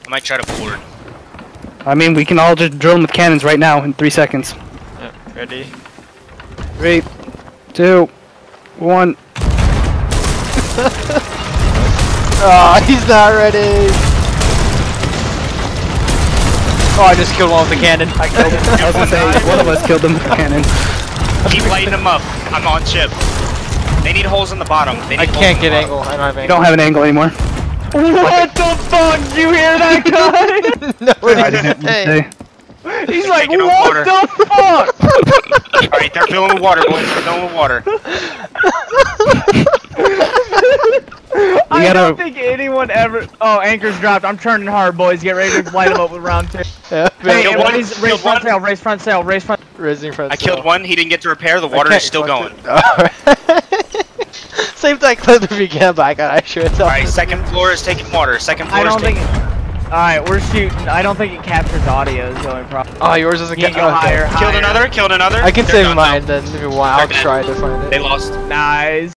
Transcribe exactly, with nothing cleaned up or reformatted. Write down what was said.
I might try to board. I mean, we can all just drill them with cannons right now in three seconds. Yep, ready? Three, two, one. Oh, he's not ready! Oh, I just killed one with the cannon. I killed him. I was gonna say, one of us killed them with the cannon. Keep lighting them up. I'm on chip. They need holes in the bottom. They need I holes can't in get the angle. I don't have You angle. don't have an angle anymore. What the fuck? Did you hear that guy? No, what I did didn't he say? say. He's like, Taking no what water. the fuck? Alright, they're filling with water, boys. They're filling with water. I gotta- don't think anyone ever. Oh, anchor's dropped. I'm turning hard, boys. Get ready to light them up with round two. Yeah, Hey, Killed hey, one, raise, killed raise front one. sail, raise front sail, raise front. raising front. I killed one. He didn't get to repair. The water is still going. Alright. Save that clip if you can, but I got extra. It's all Alright, second floor is taking water. Second floor I don't is think. taking... Alright, we're shooting. I don't think it captures audio. Is the only problem. Oh, yours doesn't You get can go okay. higher, Killed higher. another, killed another. I can They're save done mine now. then if you want. I'll They're dead. try to find it. They lost. Nice.